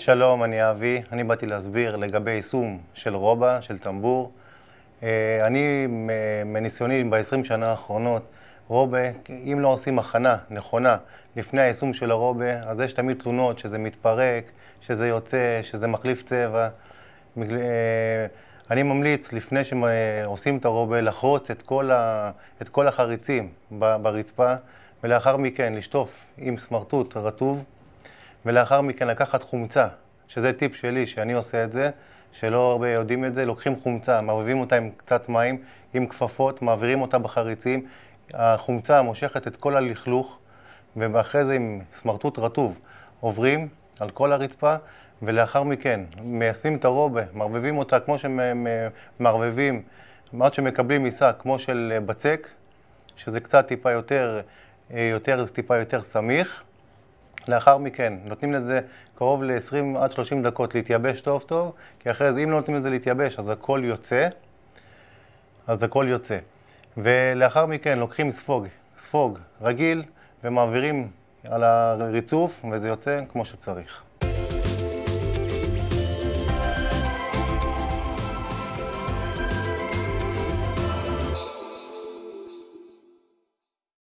שלום, אני אבי. אני באתי להסביר לגבי יישום של רובה, של טמבור. אני מניסיוני ב-20 שנה האחרונות, רובה, אם לא עושים הכנה נכונה לפני היישום של הרובה, אז יש תמיד תלונות שזה מתפרק, שזה יוצא, שזה מחליף צבע. אני ממליץ לפני שעושים את הרובה לחרוץ את כל החריצים ברצפה, ולאחר מכן לשטוף עם סמרטוט רטוב, ולאחר מכן לקחת חומצה, שזה טיפ שלי, שאני עושה את זה, שלא הרבה יודעים את זה. לוקחים חומצה, מערבבים אותה עם קצת מים, עם כפפות, מעבירים אותה בחריצים. החומצה מושכת את כל הלכלוך, ואחרי זה עם סמרטוט רטוב עוברים על כל הרצפה, ולאחר מכן מיישמים את הרובה, מערבבים אותה כמו שמערבבים, עד שמקבלים מיסה כמו של בצק, שזה קצת טיפה יותר סמיך. לאחר מכן נותנים לזה קרוב ל-20 עד 30 דקות להתייבש טוב טוב, כי אחרי זה אם לא נותנים לזה להתייבש אז הכל יוצא. ולאחר מכן לוקחים ספוג רגיל ומעבירים על הריצוף, וזה יוצא כמו שצריך.